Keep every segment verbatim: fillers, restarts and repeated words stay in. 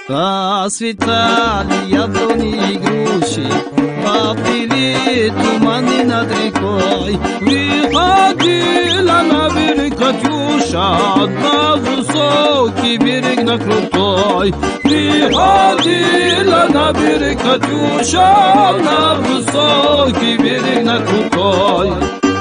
Расцветали яблони и груши, поплыли туманы над рекой. Выходила на берег Катюша, на высокий берег, на крутой. Выходила на берег Катюша, на высокий берег, на крутой.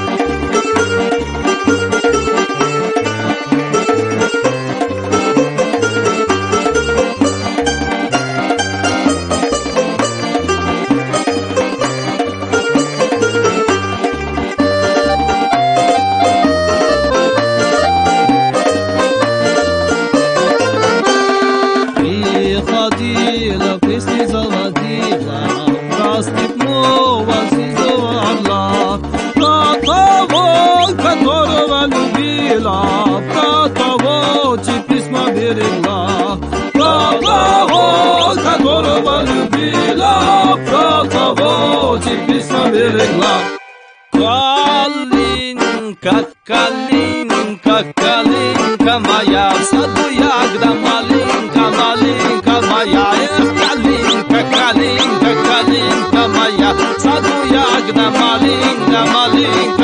Приходила, песни заводила, про степного сизого орла, про того, которого любила, про того, чьи письма берегла, про того, которого любила, про того, чьи письма берегла. Калинка, калинка, калинка моя, в саду ягода маленька, маленька моя. Эх, калинка, калинка, калинка моя, в саду ягода маленька, маленька.